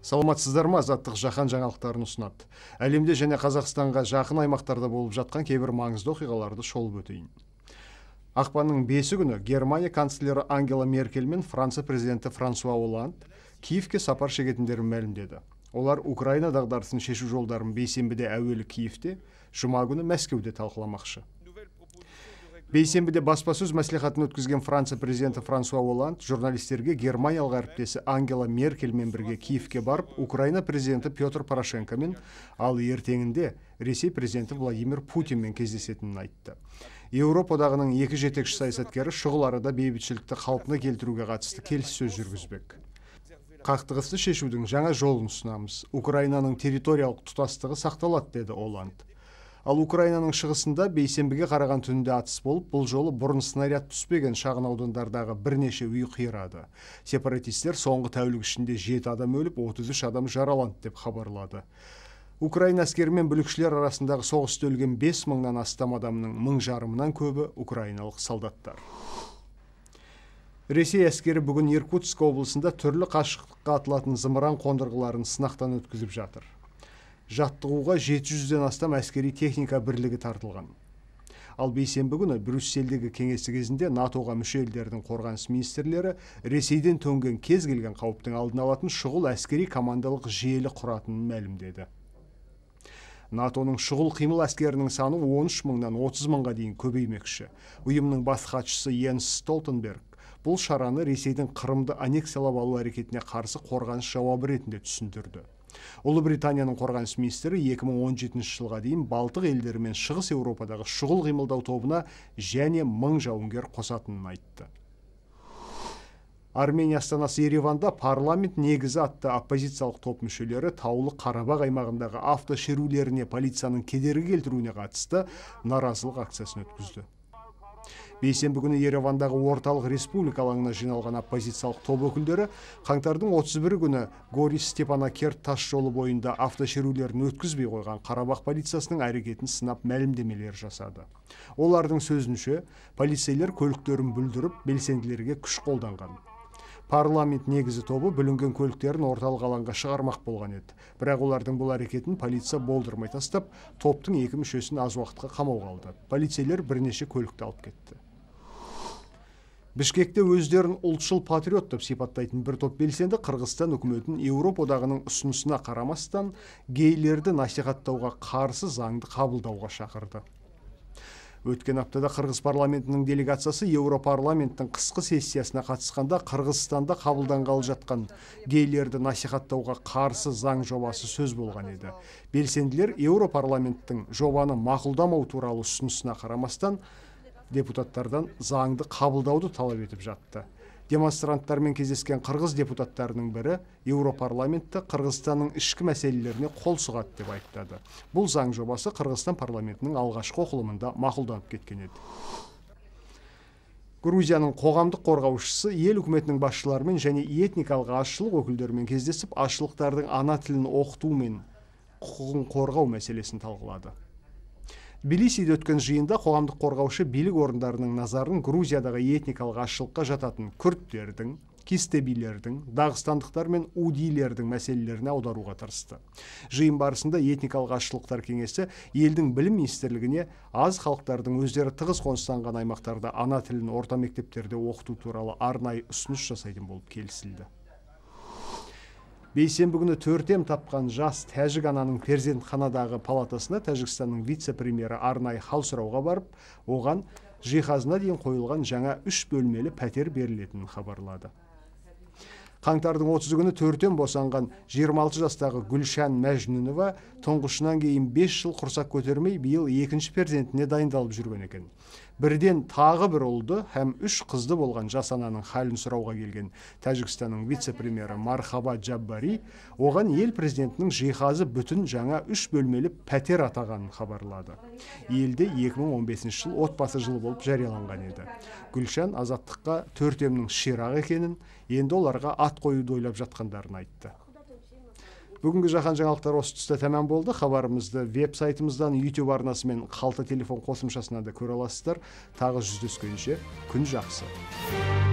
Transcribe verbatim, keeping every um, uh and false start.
Саламатсыздар ма? Азаттық жаһан жаңалықтарын ұсынады. Әлемде және Қазақстанға жақын аймақтарда болып жатқан кейбір маңызды оқиғаларды шолып өтейін. Ақпанның бесі күні Германия канцлері Ангела Меркель мен Франция президенті Франсуа Олланд Киевке сапар шегетіндерін мәлімдеді. Олар Украина дағдарысын шешу жолдарын бейсенбіде әуелі Киевте, жұма күні Мәскеуде талқыламақшы. Бейсенбіде баспасөз мәслихатын өткізген Франция президенті Франсуа Олланд журналистерге германиялық әріптесі Ангела Меркельмен бірге Киевке барып, Украина президенті Петр Порошенкомен, ал ертеңінде Ресей президенті Владимир Путинмен кездесетінін айтты. Еуропа одағының екі жетекші саясаткері шұғыл арада бейбітшілікті қалпына келтіруге қатысты келіссөз жүргізбек. Қақтығысты шешудің жаңа жолын ұсынамыз. Украинаның территориялық тұтастығы сақталады, деді Олланд. Ал Украинаның шығысында бейсенбіге қараған түнде атыс болып, бұл жолы бұрын снаряд түспеген шағын аудандардағы бірнеше үй қирады. Сепаратистер соңғы тәулік ішінде жеті адам өліп, отыз үш адам жараланды деп хабарлады. Украина әскері мен бүлікшілер арасындағы соғыста өлген бес мыңнан астам адамның мың жарымынан көбі украиналық солдаттар. Ресей әскері бүгін Иркутск облысында түрлі қашықтыққа атылатын зымыран қондырғыларын сынақтан өткізіп жатыр. Жаттығуға жеті жүзден астам әскери техника бірлігі тартылған. Ал бейсенбі күні Брюссельдегі кеңесі кезінде натоға мүше елдердің қорғаныс министрлері Ресейден төнген кез келген қауіптің алдын алатын шұғыл әскери командалық желі құратынын мәлімдеді. натоның шұғыл қимыл әскерінің саны он үш мыңнан отыз мыңға дейін көбеймекші. Ұйымның бас хатшысы Йенс Столтенберг бұл шараны Ресейдің Қырымды аннексиялап алу әрекетіне қарсы қорғаныс жауабы ретінде түсіндірді. Ұлыбританияның қорғаныс министрі екі мың он жетінші жылға дейін Балтық елдері мен Шығыс Еуропадағы шұғыл қимылдау тобына және мың жауынгер қосатынын айтты. Армения астанасы Ереванда парламент негізі атты оппозициялық топ мүшелері Таулы Қарабақ аймағындағы автошерулеріне полицияның кедергі келтіруіне қатысты наразылық акциясын өткізді. Бейсенбі күні Еревандағы орталық республика алаңына жиналған оппозициялық топ өкілдері қаңтардың отыз бірі күні Горис-Степанакерт тас жолы бойында автошерулерін өткізбей қойған Қарабақ полициясының әрекетін сынап мәлімдемелер жасады. Олардың сөзінше, полицейлер көліктерін бүлдіріп, белсенділерге күш қолданған. Парламент негізі тобы бүлінген көліктерін орталық алаңға шығармақ болған еді. Бірақ олардың бұл әрекетін полиция болдырмай тастап, топтың екі мүшесін аз уақытқа қамауға алды. Полицейлер бірнеше көлікті алып кетті. Бішкекте өздерін ұлтшыл патриот деп сипаттайтын бір топ белсенді Қырғызстан үкіметін Еуропа одағының ұсынысына қарамастан гейлерді насихаттауға қарсы заңды қабылдауға шақырды. Өткен аптада Қырғыз парламентінің делегациясы Еуропарламенттің қысқы сессиясына қатысқанда Қырғызстанда қабылданғалы жатқан гейлерді насихаттауға қарсы заң жобасы сөз болған еді. Белсенділер Еуропарламенттің жобаны мақұлдамау туралы ұсынысына қарамастан депутаттардан заңды қабылдауды талап етіп жатты. Демонстранттармен кездескен қырғыз депутаттарының бірі Еуропарламентті Қырғызстанның ішкі мәселелеріне қол сұғады деп айыптады. Бұл заң жобасы Қырғызстан парламентінің алғашқы оқылымында мақұлданып кеткен еді. Грузияның қоғамдық қорғаушысы ел үкіметінің басшыларымен және этникалық азшылық өкілдерімен кездесіп, азшылықтардың ана тілін оқыту мен құқығын қорғау мәселесін талқылады. Тбилисиде өткен жиында қоғамдық қорғаушы билік орындарының назарын Грузиядағы этникалық азшылыққа жататын күрдтердің, кистебилердің, дағыстандықтар мен удилердің мәселелеріне аударуға тырысты. Жиын барысында этникалық азшылықтар кеңесі елдің білім министрлігіне аз халықтардың өздері тығыз қоныстанған аймақтарда ана тілін орта мектептерде оқыту туралы арнайы ұсыныс жасайтын болып келісілді. Бейсенбі күні төртем тапқан жас тәжік ананың перзентханадағы палатасына Тәжікстанның вице-премьері арнайы хал сұрауға барып, оған жиһазына дейін қойылған жаңа үш бөлмелі пәтер берілетінін хабарлады. Қаңтардың отызы күні төртем босанған жиырма алты жастағы Гүлшан Мәжнүнова тұңғышынан кейін бес жыл құрсақ көтермей биыл екінші перзентіне дайындалып жүрген екен. Бірден тағы бір ұлды һәм үш қызды болған жас ананың халін сұрауға келген Тәжікстанның вице-премьері Мархаба Джаббари оған ел президентінің жиһазы бүтін жаңа үш бөлмелі пәтер атағанын хабарлады. Елде екі мың он бесінші жыл отбасы жылы болып жарияланған еді. Гүлшан азаттыққа төртемнің ширақ екенін, енді оларға ат қоюды ойлап жатқандарын айтты. Бүгінгі жаһан жаңалықтары осы тұста тәмам болды. Хабарымызды веб-сайтымыздан, YouTube арнасы мен қалта телефон қосымшасынан да көре аласыздар. Тағы жүздескенше күн жақсы.